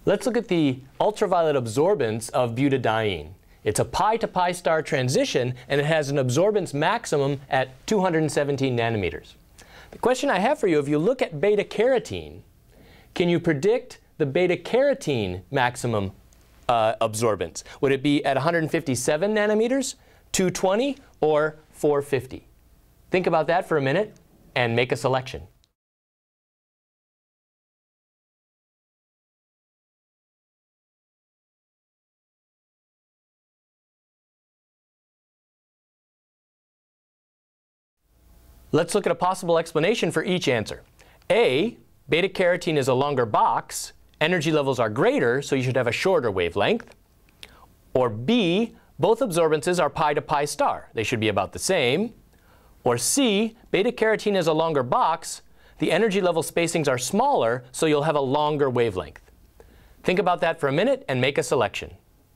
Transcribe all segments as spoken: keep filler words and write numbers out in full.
Let's look at the ultraviolet absorbance of butadiene. It's a pi to pi star transition, and it has an absorbance maximum at two hundred seventeen nanometers. The question I have for you, if you look at beta-carotene, can you predict the beta-carotene maximum uh, absorbance? Would it be at one hundred fifty-seven nanometers, two twenty, or four fifty? Think about that for a minute and make a selection. Let's look at a possible explanation for each answer. A, beta-carotene is a longer box, energy levels are greater, so you should have a shorter wavelength. Or B, both absorbances are pi to pi star. They should be about the same. Or C, beta-carotene is a longer box, the energy level spacings are smaller, so you'll have a longer wavelength. Think about that for a minute and make a selection.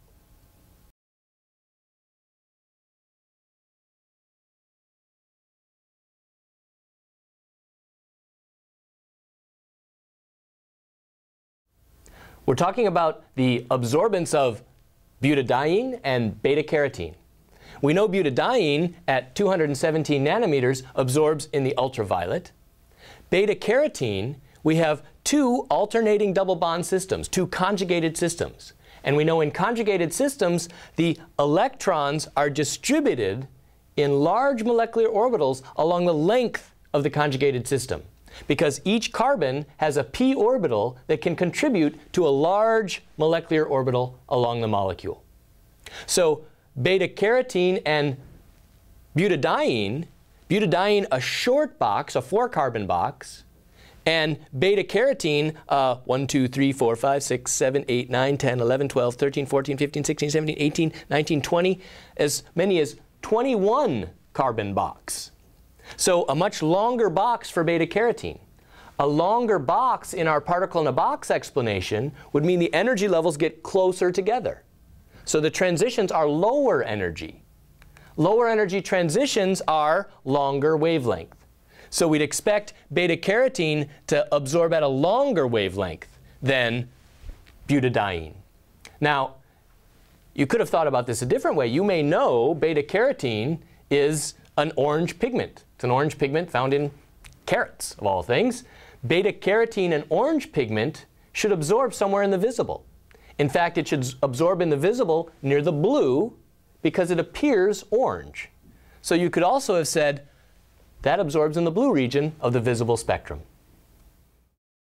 We're talking about the absorbance of butadiene and beta-carotene. We know butadiene at two hundred seventeen nanometers absorbs in the ultraviolet. Beta-carotene, we have two alternating double bond systems, two conjugated systems. And we know in conjugated systems, the electrons are distributed in large molecular orbitals along the length of the conjugated system, because each carbon has a p orbital that can contribute to a large molecular orbital along the molecule. So beta-carotene and butadiene, butadiene a short box, a four carbon box, and beta-carotene uh, one, two, three, four, five, six, seven, eight, nine, ten, eleven, twelve, thirteen, fourteen, fifteen, sixteen, seventeen, eighteen, nineteen, twenty, as many as twenty-one carbon box. So a much longer box for beta-carotene. A longer box in our particle in a box explanation would mean the energy levels get closer together. So the transitions are lower energy. Lower energy transitions are longer wavelength. So we'd expect beta-carotene to absorb at a longer wavelength than butadiene. Now, you could have thought about this a different way. You may know beta-carotene is an orange pigment. It's an orange pigment found in carrots, of all things. Beta-carotene, an orange pigment, should absorb somewhere in the visible. In fact, it should absorb in the visible near the blue because it appears orange. So you could also have said that absorbs in the blue region of the visible spectrum.